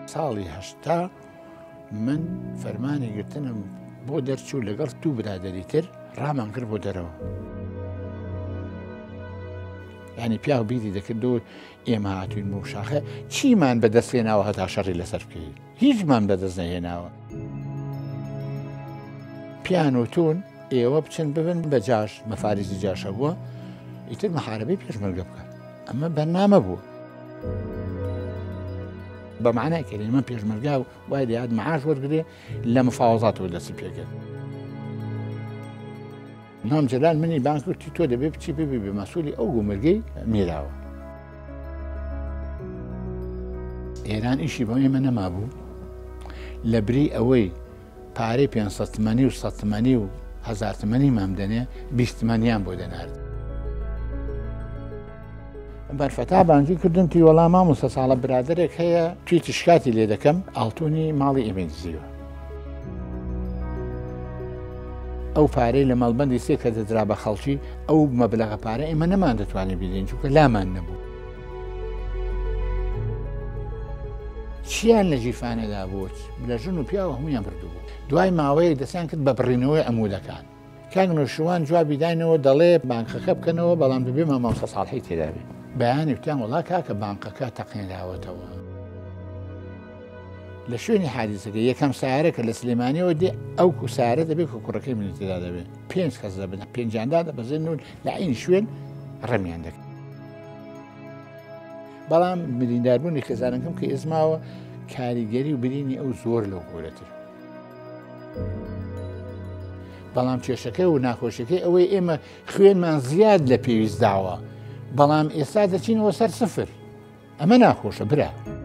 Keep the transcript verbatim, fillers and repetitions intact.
ساڵی هەشتا من فەرمانی گرتنم بۆ دەرچوو لەگەڵ دوو برادەری تر ڕامان کرد بۆ دەرەوە. ینی پیا و بیری دەکرد و ئێمە هاتوین بۆ شاخە چیمان بەدەستێناوە هەتا شەڕی لەسەر بکەین، هیچمان بەدەست نەهێناوە. پیانۆتون ئێوە بچن ببن بە جاش مەفارێزی جاشە بووە ئیتر مەحارەبەی پێشمەرگە بکات. ئەمە بەرنامە بوو بە معنای کەلیمە پێشمەرگا و وای دەیات مەعاش وەرگرێ لە مفاوەزاتەوە دەستی پێکرد. نام جەلال منی بانگ کردی تۆ دەبێ بچی ببی بە مەسوولی ئەو گومرگەی میراوە. ئێران ئیشی بۆ ئێمە نەمابوو لە بری ئەوەی پارەی پێنجسەد تمەنی و سەد تمەنی و هەزار تمەنی مام دەنێ بیست تمەنیان بۆ دەنارد. بەرفەتا بانگی کردم تی وەڵام مامۆستا ساڵە برادەرێک هەیە توی تشکاتی لێ دەکەم ئاڵتوونی ماڵی ئێمە دزیوە. ئەو پارەی لە مەڵبەندی سێ کە دەدرا بە خەڵکی ئەو مەبلەغە پارە ئێمە نەمان دەتوانێت بیدەین چونکە لامان نەبوو. چیان لە جیفانەدا بووت لە ژن و پیاوە هەمویان بردو بوو. دوای ماوەیە دەستیان کرد بە بڕینەوەی ئەمودەکان. کاک نوێشوان جوابی داینەوە دەڵێ بانکەکە بکەنەوە بەڵام دەبێ مامۆستا ساڵحی تێدا بێ. بەیانی وتیان وەڵا کاکە بانکەکە تەقێنراوەتەوە. لە شوێنی حادیسەکە یەکەم سارە کە لە سلێمانیەوە دێ ئەو سارە دەبێت کە کوڕەکەی منی تێدا دەبێت. پێنج کەس دەبن پێنجاندا دەبەزێن و لە عینی شوێن ڕەمیان دەکەن. بەڵام برینداربوونی خێزانەکەم کە ئێزماوە کاریگەری و برینی ئەو زۆر لەو گۆرەتر. بەڵام کێشەکە و ناخۆشیەکەی ئەوەی ئێمە خوێنمان زیاد لە پێویست داوە بەڵام ئێستا دەچینەوە سەر سفر. ئەمە ناخۆشە برا.